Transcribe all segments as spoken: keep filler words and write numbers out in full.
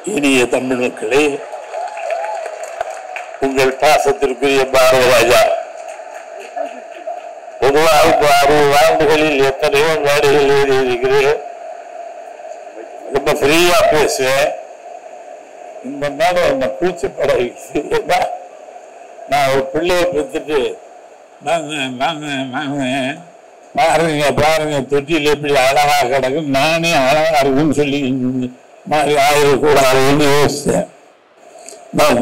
இனிய தமிழ் மக்களே, உங்கள் பாசத்திற்குரிய பாரத ராஜா. பொதுவாக அறுபது ஆண்டுகளில் எத்தனையோ மேடைகள் எழுதியிருக்கிறேன். ரொம்ப ஃப்ரீயா பேசுவேன். இந்த மேடை என்ன கூச்சப்பட வைக்குது. நான் ஒரு பிள்ளையை பெற்றுட்டு நாங்க நாங்க நாங்க பாருங்க பாருங்க தொட்டியில் எப்படி அழகா கிடக்கும், நானே அழகா இருக்குன்னு சொல்லி மாதிரி ஆயிடக்கூடாதுன்னு யோசித்தேன். நான்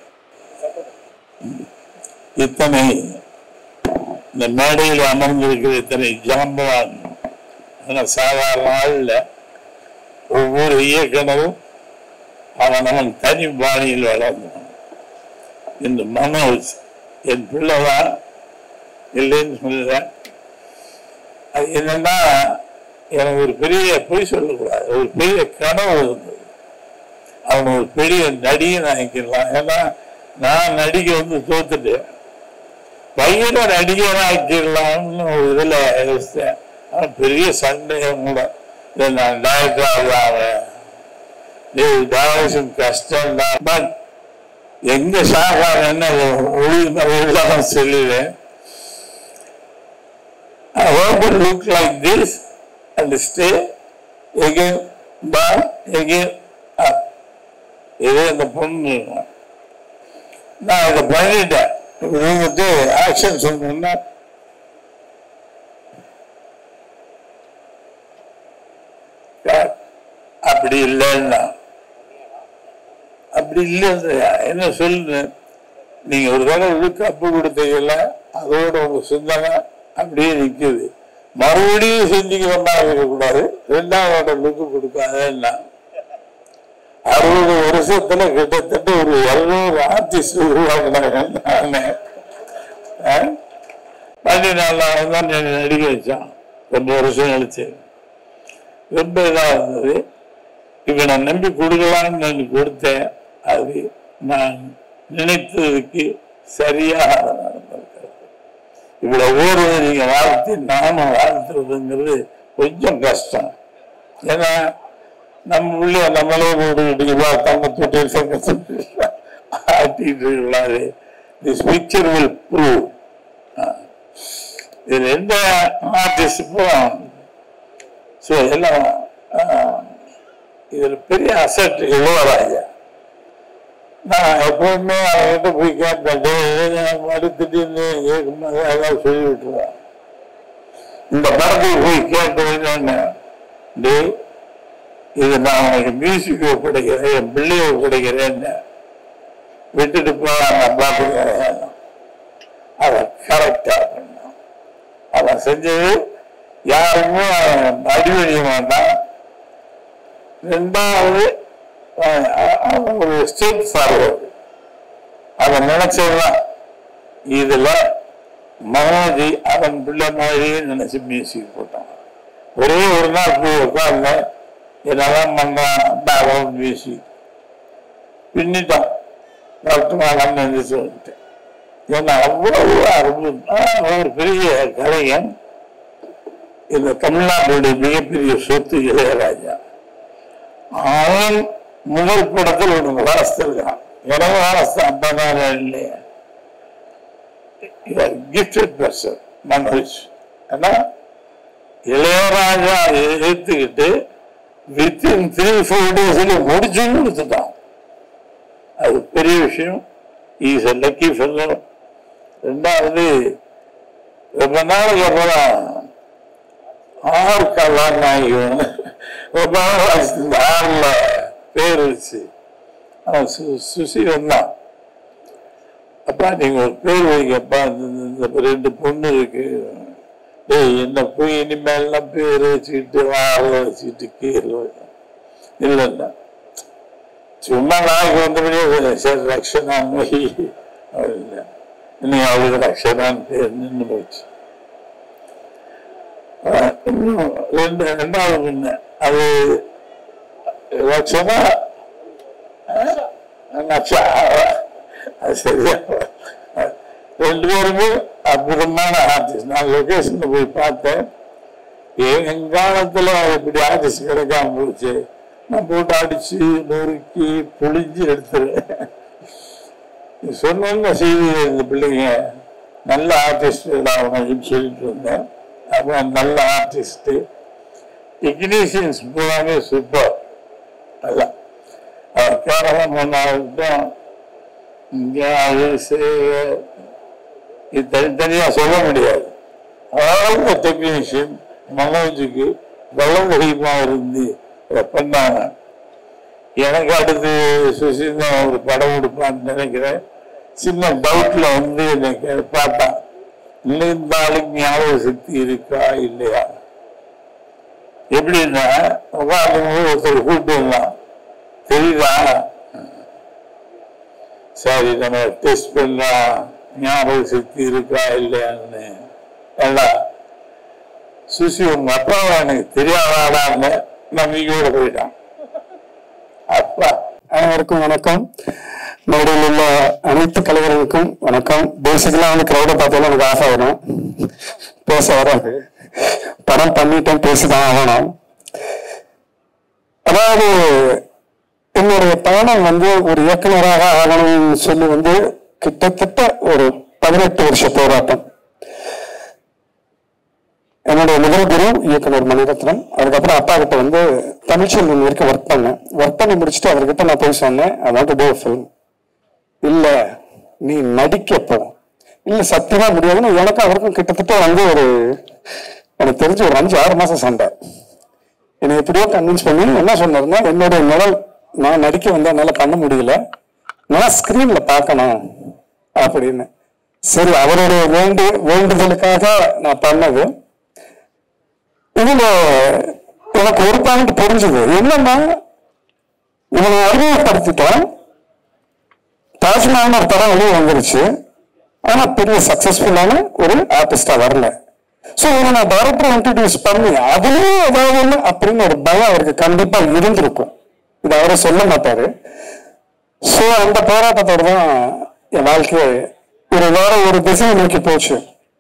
இத்தனை இந்த மேடையில் அமர்ந்திருக்கிற இத்தனை ஜாம்பவான் சாதாரண ஆள்ல ஒவ்வொரு இயக்குனரும் அவன் அவன் தனி பாணியில் வளர்ந்தான். இந்த மனோஜ் என் பிள்ளைதான் இல்லைன்னு சொல்லுறேன். அது என்னன்னா, எனக்கு ஒரு பெரிய பொய் சொல்லக்கூடாது, ஒரு பெரிய கனவு இருந்தது. அவன் ஒரு பெரிய நடிகன் ஆக்கிடலாம். ஏன்னா நான் நடிக்க வந்து தோத்துட்டேன். பையனை நடிகன் ஆக்கிடலாம்னு ஒரு இதில் யோசித்தேன். ஆனால் பெரிய சண்டையும் கூட. நான் டைரக்டர் ஆவேன், டைரக்ஷன் கஷ்டம் தான். பட் எங்க சாகா என்ன ஒழுங்காக சொல்லுவேன். I want to look like this and stay again, down, again, up. இதே இந்த பொண்ணு நான் இதை பண்ணிட்டேன். வந்துட்டு ஆக்ஷன் சொல்லணும்னா அப்படி இல்லைன்னா அப்படி இல்லை என்ன சொல்லுங்க. நீங்க ஒரு தடவை இதுக்கு அப்பு கொடுத்தீங்கல்ல, அதோட உங்க சிந்தனை அப்படியே நிற்குது. மறுபடியும் செஞ்சுக்கிற மாதிரி இருக்கக்கூடாது. ரெண்டாவது லுக்கு கொடுக்காதுன்னா அறுபது வருஷத்துல கிட்டத்தட்ட ஒரு எழுநூறு ஆர்டிஸ்ட் உருவாக்குனாங்க. பண்ணி நல்லா தான் நடிக்க வச்சான். ரொம்ப வருஷம் கழிச்சு ரொம்ப இதாக இருந்தது. இப்போ நான் நம்பி கொடுக்கலான்னு நான் கொடுத்தேன். அது நான் நினைத்ததுக்கு சரியாக நடந்திருக்கிறது. இவ்வளவு ஓடுவது நீங்க வாழ்த்து நானும் வாழ்த்துறதுங்கிறது கொஞ்சம் கஷ்டம். ஏன்னா நம்ம உள்ள நம்மளே ஓடுகிட்டீங்களா தங்க தொட்டி ஆட்டிட்டு இருக்கலாது. This picture will prove. இது எந்த ஆர்டிஸ்டுக்கும் ஸோ எல்லாம் இதில் பெரிய அசட் இளவராஜா. நான் எப்பவுமே அவங்ககிட்ட போய் கேட்டேன், அடுத்துட்டு கேட்கும்போது அதான் சொல்லி விட்டுருவேன். இந்த படத்துக்கு போய் கேட்டதுன்னு டே இது நான் உனக்கு மியூசிக் ஒப்படைக்கிறேன், என் பிள்ளையை ஒப்படைக்கிறேன்னு விட்டுட்டு போய் நான் பார்த்துக்கிறேன். அதை கரெக்டா பண்ணான். அவன் செஞ்சது யாருமே அடிவடிய மாட்டான். ரெண்டாவது ஒரு ஸ்டெப் ஃபார்வர்டு. அதை நினைச்சதுதான். இதுல மனோஜி அவன் பிள்ளை மாதிரியே நினைச்சு மியூசிக் போட்டான். ஒரே ஒரு நாள் போய் உட்கார்ந்த என்னதான் பண்ணான் மியூசிக் பின்னிட்டான். டாக்டர் வந்து சொல்லிட்டேன். ஏன்னா அவ்வளவு அற்புதம். ஒரு பெரிய கலைஞன். இந்த தமிழ்நாட்டுடைய மிகப்பெரிய சொத்து இளையராஜா. அவன் முதல் படத்தில் ஒரு வாரஸ்தான். எனக்கு வாரஸ்தான் அப்பதான் இல்லையா. Gifted person Manoj. ஏன்னா இளையராஜா ஏற்றுக்கிட்டு வித்தின் த்ரீ ஃபோர் டேஸ்ல முடிச்சு கொடுத்துட்டான். அது பெரிய விஷயம். Is a lucky fellow. ரெண்டாவது ரொம்ப நாளைக்கு அப்புறம் ஆறு கதாநாயகன் ரொம்ப ஆறுல பேர் வச்சு அவன் சுசி வந்தான். அப்பா நீங்க ஒரு பேர் வைக்கப்பா, இந்த ரெண்டு பொண்ணு இருக்கு. டேய் என்ன போய் இனிமேல்லாம் பேர் வச்சுக்கிட்டு ஆறுல வச்சுக்கிட்டு கீழே இல்லைன்னா சும்மா நாளைக்கு வந்தபடியே சரி ரக்ஷனான் இல்லை, இன்னும் அவளுக்கு ரக்ஷனான்னு பேர் நின்று போச்சு. இன்னும் ரெண்டு ரெண்டாவது முன்ன அது ரக்ஷனா அது சரியா. ரெண்டு பேருமே அற்புதமான ஆர்டிஸ்ட். நான் லொகேஷன்ல போய் பார்த்தேன். எங்காலத்துல இப்படி ஆர்டிஸ்ட் கிடைக்காம போச்சு. நான் போட்டு அடிச்சு நொறுக்கி பொழிஞ்சு எடுத்துருவேன். சொன்ன செய்தி இந்த பிள்ளைங்க நல்ல ஆர்டிஸ்ட் ஆகணும்னு சொல்லிட்டு இருந்தேன். அப்புறம் நல்ல ஆர்டிஸ்ட் டெக்னீஷியன்ஸ் பூராமே சூப்பர். நல்லா கேரளம் ஒன்றாகட்டும், இங்கே அது இது தனித்தனியாக சொல்ல முடியாது. அதாவது டெக்னீஷியன் மனோஜுக்கு பலமுகமாக இருந்து பண்ணாங்க. எனக்கு அடுத்து சுசீந்தா ஒரு படம் கொடுப்பான்னு நினைக்கிறேன். சின்ன டவுட்ல வந்து எனக்கு பார்த்தான், இருந்தாலும் ஞாபக சக்தி இருக்கா இல்லையா. எப்படின்னா உட்காந்து ஒருத்தர் கூப்பிட்டு வந்தான், தெரியுதா சரி நம்ம டெஸ்ட் பண்ணலாம் ஞாபக சக்தி இருக்கா இல்லையான்னு. நல்லா சுசி உங்க அப்பாவை எனக்கு தெரியாதாடான்னு நம்பிக்கையோட போயிட்டான். அப்பா அனைவருக்கும் வணக்கம். மேடையில் உள்ள அனைத்து கலைஞர்களுக்கும் வணக்கம். பேசிக்கலா வந்து கிரௌடை பார்த்தாலும் எனக்கு ஆசை வரும், பேச வராது. படம் பண்ணிட்டேன், பேசிதான் ஆகணும். அதாவது என்னுடைய பயணம் வந்து ஒரு இயக்குநராக ஆகணும்னு சொல்லி வந்து கிட்டத்தட்ட ஒரு பதினெட்டு வருஷ போராட்டம். என்னுடைய முதல் குரு இயக்குனர் மணிரத்னம். அதுக்கப்புறம் அப்பா கிட்ட வந்து தமிழ்ச்செல்வன் வரைக்கும் ஒர்க் பண்ணேன். ஒர்க் பண்ணி முடிச்சுட்டு அவர்கிட்ட நான் போய் சொன்னேன், I want to do a film. இல்ல நீ நடிக்க போ. இல்ல சத்தியமா முடியாதுன்னு எனக்கும் அவருக்கும் கிட்டத்தட்ட வந்து ஒரு எனக்கு தெரிஞ்சு ஒரு அஞ்சு ஆறு மாசம் சண்டை. என்னை எப்படியோ கன்வின்ஸ் பண்ணி என்ன சொன்னாருன்னா, என்னுடைய நிழல் நான் நடிக்க வந்து என்னால பண்ண முடியல, நான் ஸ்கிரீன்ல பார்க்கணும் அப்படின்னு. சரி, அவருடைய வேண்டு வேண்டுதலுக்காக நான் பண்ணது. இதுல எனக்கு ஒரு பாயிண்ட் புரிஞ்சது என்னன்னா, இவனை அறிமுகப்படுத்திட்டோம், தாஜ்மஹால் ஒரு படம் வெளியே வந்துருச்சு, ஆனா பெரிய சக்சஸ்ஃபுல்லான ஒரு ஆர்டிஸ்டா வரல. சோ இவனை நான் டைரக்டர் இன்ட்ரடியூஸ் பண்ணி அதுலயும் ஏதாவது ஒண்ணு அப்படின்னு ஒரு பயம் அவருக்கு கண்டிப்பா இருந்திருக்கும். இது அவரை சொல்ல மாட்டாரு. சோ அந்த போராட்டத்தோட தான் என் வாழ்க்கையை ஒரு வேற ஒரு திசையை நோக்கி போச்சு.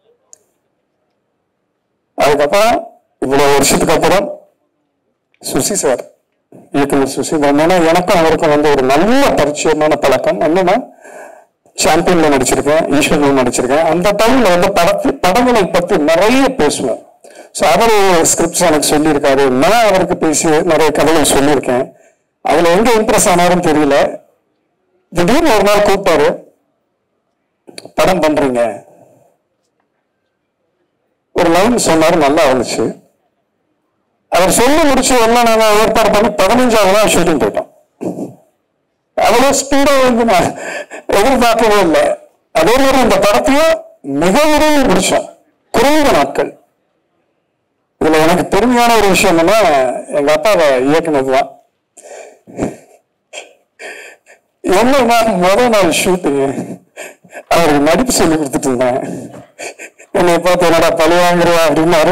அதுக்கப்புறம் இவ்வளவு வருஷத்துக்கு அப்புறம் சுசி சார், இயக்குனர் சுசி என்னன்னா எனக்கும் அவருக்கும் வந்து ஒரு நல்ல பரிச்சயமான பழக்கம். என்னன்னா சாம்பியன்ல நடிச்சிருக்கேன், ஈஸ்வர்ல நடிச்சிருக்கேன். அந்த டைம்ல வந்து படத்து படங்களை பத்தி நிறைய பேசுவோம். ஸோ அவர் ஸ்கிரிப்ட்ஸ் எனக்கு சொல்லியிருக்காரு, நான் அவருக்கு பேசி நிறைய கதைகள் சொல்லியிருக்கேன். அதுல எங்க இம்ப்ரெஸ் ஆனாருன்னு தெரியல. திடீர்னு ஒரு நாள் கூப்பிட்டாரு, படம் பண்றீங்க ஒரு லைன் சொன்னாரு, நல்லா இருந்துச்சு. அவர் சொல்லி முடிச்சு எல்லாம் நாங்க ஏற்பாடு பண்ணி பதினஞ்சாவது நாள் ஷூட்டிங் போயிட்டோம். அவ்வளவு ஸ்பீடா வந்து நான் எதிர்பார்க்கவே இல்லை. அதே மாதிரி இந்த படத்தையும் மிக விரைவில் முடிச்சோம், குறைந்த நாட்கள். இதுல எனக்கு பெருமையான ஒரு விஷயம் என்னன்னா, எங்க அப்பாவை இயக்குனதுதான். என்னன்னா முதல் நாள் ஷூட்டிங் அவருக்கு நடிப்பு சொல்லி கொடுத்துட்டு இருந்தேன். என்னை பார்த்து என்னடா பழி வாங்குறா அப்படின்னாரு.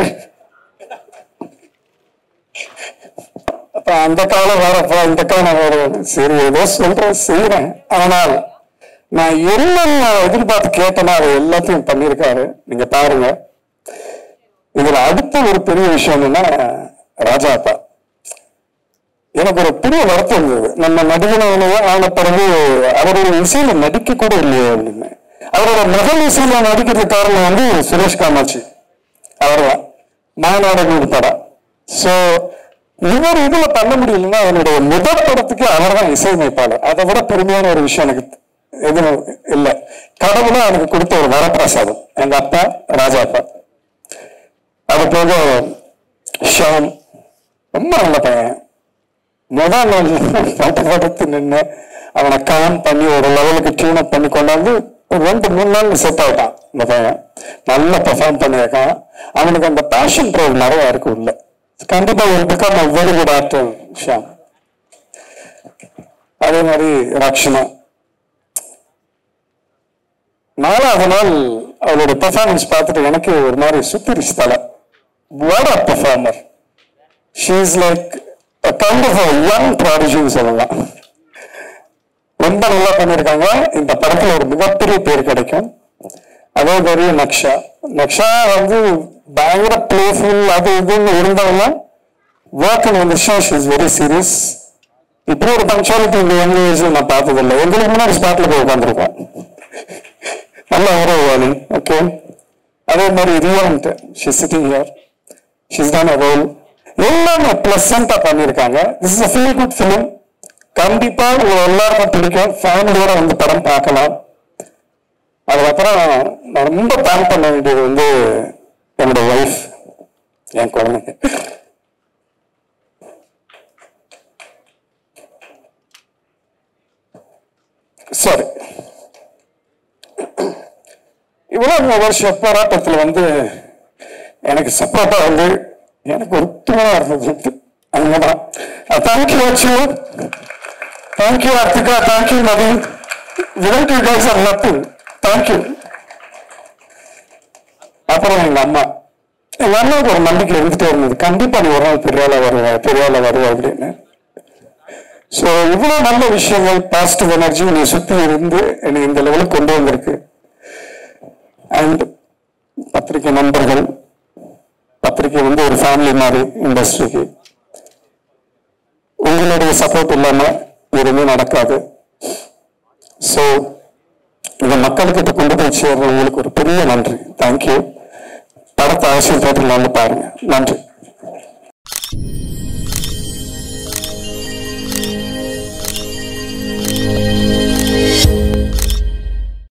அப்ப அந்த காலம் வரப்போ இந்த காலம் வரும், சரி ஏதோ சொல்றேன் செய்யறேன். ஆனால் நான் என்னென்ன எதிர்பார்த்து கேட்டேன்னா அதை எல்லாத்தையும் பண்ணியிருக்காரு. நீங்க பாருங்க. இதுல அடுத்த ஒரு பெரிய விஷயம் என்னன்னா, ராஜா அப்பா எனக்கு ஒரு பெரிய வருத்தம் இருந்தது. நம்ம நடிகனையே ஆன பிறகு அவருடைய இசையில நடிக்க கூட இல்லையே அப்படின்னு. அவரோட மகள் இசையில நடிக்கிறதுக்கு காரணம் வந்து சுரேஷ் காமாட்சி, அவர்தான் மாநாடு படம். சோ இவர் இதுல பண்ண முடியலன்னா அவனுடைய முதல் படத்துக்கு அவர் தான் இசையமைப்பாளர். அதை விட பெருமையான ஒரு விஷயம் எனக்கு எதுவும் இல்லை. கடவுளா எனக்கு கொடுத்த ஒரு வரப்பிரசாதம் எங்க அப்பா ராஜா அப்பா. அது போக ஷாம் ரொம்ப நல்ல பையன். முதல் நாள் பாட்டு படுத்து நின்று அவனை கான் பண்ணி ஒரு லெவலுக்கு டியூன் அப் பண்ணி கொண்டாந்து ஒரு ரெண்டு மூணு நாள் செட் ஆகிட்டான். இந்த பையன் நல்லா பெர்ஃபார்ம் பண்ணியிருக்கான். அவனுக்கு அந்த பேஷன் ப்ரோவ் நிறைய இருக்கு உள்ள. கண்டிப்பா ஒரு become a very good actor Shaam. அதே மாதிரி ரக்ஷனா நாலாவது நாள் அவளோட பெர்ஃபார்மன்ஸ் பார்த்துட்டு எனக்கு ஒரு மாதிரி சுத்திரிச்சு தலை. What a performer. She is like a kind of a young prodigy சொல்லலாம். ரொம்ப நல்லா பண்ணியிருக்காங்க. இந்த படத்துல ஒரு மிகப்பெரிய பேர் கிடைக்கும். அதே மாதிரி நக்ஷா நக்ஷா வந்து பயங்கர பிளேஃபுல் அது இதுன்னு இருந்தாலும் ஒர்க் வந்துச்சா ஷி இஸ் வெரி சீரியஸ். இப்படி ஒரு பங்க்சுவாலிட்டி இந்த யங் ஏஜ்ல நான் பார்த்ததில்லை. எங்களுக்கு முன்னாடி ஸ்பாட்ல போய் உட்காந்துருக்கோம். நல்ல உறவு. ஓகே, அதே மாதிரி ரியான்ட் she sitting here, she's done a role. எல்லாமே பிளசண்டா பண்ணியிருக்காங்க. This is a feel good film. கண்டிப்பா உங்க எல்லாருக்கும் பிடிக்கும். ஃபேமிலியோட வந்து படம் பார்க்கலாம். அதுக்கப்புறம் நான் ரொம்ப தேங்க் பண்ண வேண்டியது வந்து என்னோட ஒய்ஃப், என் குழந்தைங்க. சரி, இவ்வளவு வருஷம் போராட்டத்தில் வந்து எனக்கு சப்போர்ட்டா வந்து எனக்கு ஒரு தூணா இருந்தது அங்கதான். தேங்க்யூ வச்சு, thank you Arthika, thank you Naveen. without you guys are nothing. Thank you. அப்புறம் எங்க அம்மா, எங்க அம்மாவுக்கு ஒரு நம்பிக்கை இருந்துட்டே இருந்தது, கண்டிப்பா நீ ஒரு நாள் பெரியால வருவ பெரியால வருவ அப்படின்னு. ஸோ இவ்வளவு நல்ல விஷயங்கள், பாசிட்டிவ் எனர்ஜி நீ சுத்தி இருந்து என்னை இந்த லெவலுக்கு கொண்டு வந்திருக்கு. அண்ட் பத்திரிகை நண்பர்கள், பத்திரிகை வந்து ஒரு ஃபேமிலி மாதிரி இண்டஸ்ட்ரிக்கு, உங்களுடைய சப்போர்ட் இல்லாம எதுவுமே நடக்காது. ஸோ இந்த மக்கள்கிட்ட கொண்டு போய் சேர்ற உங்களுக்கு ஒரு பெரிய நன்றி. தேங்க்யூ. படத்தை அவசியம் தேட்டரில் வந்து பாருங்க. நன்றி.